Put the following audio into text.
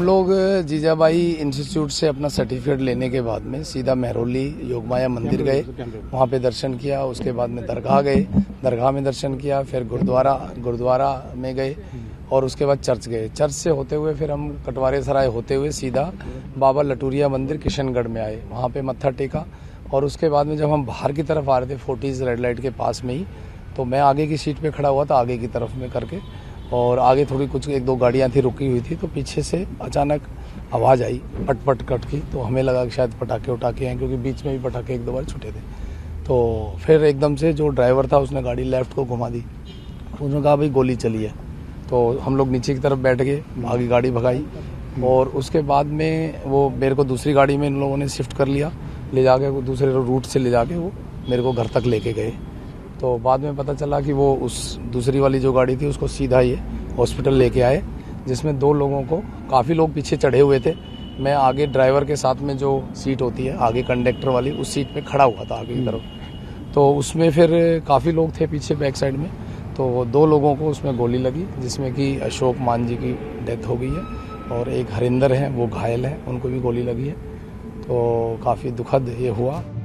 लोग जीजाबाई इंस्टीट्यूट से अपना सर्टिफिकेट लेने के बाद में सीधा मेहरौली योगमाया मंदिर गए, वहाँ पे दर्शन किया। उसके बाद में दरगाह गए, दरगाह में दर्शन किया। फिर गुरुद्वारा में गए और उसके बाद चर्च गए। चर्च से होते हुए फिर हम कटवारे सराय होते हुए सीधा बाबा लटूरिया मंदिर किशनगढ़ में आए, वहाँ पे मत्था टेका। और उसके बाद में जब हम बाहर की तरफ आ रहे थे 40 रेड लाइट के पास में ही, तो मैं आगे की सीट पे खड़ा हुआ था, आगे की तरफ में करके, और आगे थोड़ी कुछ 1-2 गाड़ियां थी रुकी हुई थी। तो पीछे से अचानक आवाज़ आई पट कट की, तो हमें लगा कि शायद पटाखे उटाखे हैं, क्योंकि बीच में भी पटाखे 1-2 बार छूटे थे। तो फिर एकदम से जो ड्राइवर था उसने गाड़ी लेफ्ट को घुमा दी, उसने कहा भाई गोली चली है। तो हम लोग नीचे की तरफ बैठ गए, आगे गाड़ी भगाई और उसके बाद में वो मेरे को दूसरी गाड़ी में इन लोगों ने शिफ्ट कर लिया, ले जाके वो दूसरे रूट से ले जाके वो मेरे को घर तक लेके गए। तो बाद में पता चला कि वो उस दूसरी वाली जो गाड़ी थी उसको सीधा ये हॉस्पिटल लेके आए, जिसमें 2 लोगों को, काफ़ी लोग पीछे चढ़े हुए थे। मैं आगे ड्राइवर के साथ में जो सीट होती है आगे कंडक्टर वाली, उस सीट पे खड़ा हुआ था आगे की तरफ। तो उसमें फिर काफ़ी लोग थे पीछे बैक साइड में। तो 2 लोगों को उसमें गोली लगी, जिसमें कि अशोक मान जी की डेथ हो गई है और एक हरिंदर हैं वो घायल हैं, उनको भी गोली लगी है। तो काफ़ी दुखद ये हुआ।